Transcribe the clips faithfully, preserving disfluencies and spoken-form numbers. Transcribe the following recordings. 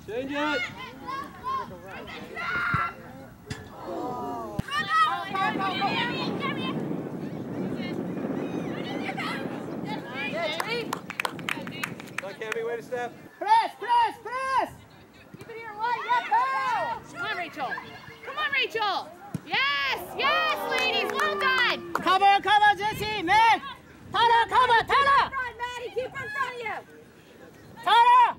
Change it. Come on, Cammy, way to step. Press, press, press! Keep it here, White. Yeah, go! Come on, Rachel. Come on, Rachel. Yes, yes, ladies. Well done. Cover, cover, Jesse, man! Tara, cover, Tara! Front, Maddie. Keep in front of you. Tara!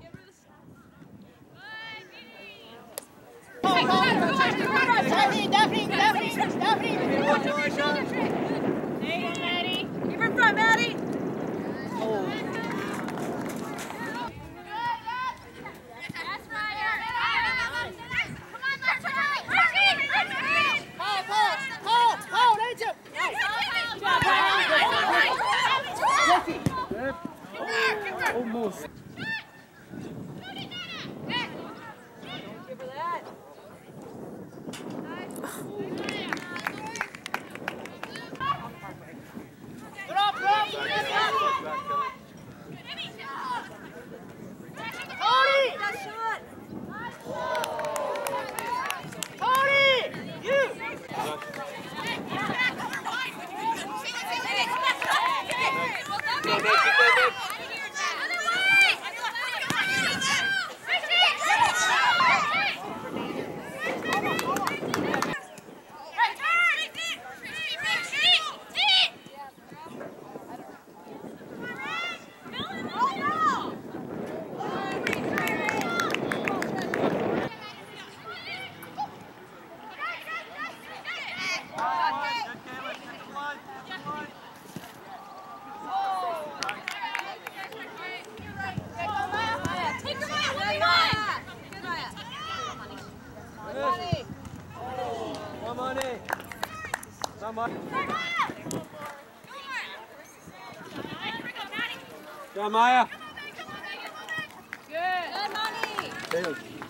Daphne, Daphne, Daphne, Daphne! There you go, Maddie. Keep in front, Maddie. Oh. Almost. Drop, drop, Tony! Tony! You! Go, Nick, keep going, Nick. Come on in. Come on. Come on, Maya. Good. Good, Monty.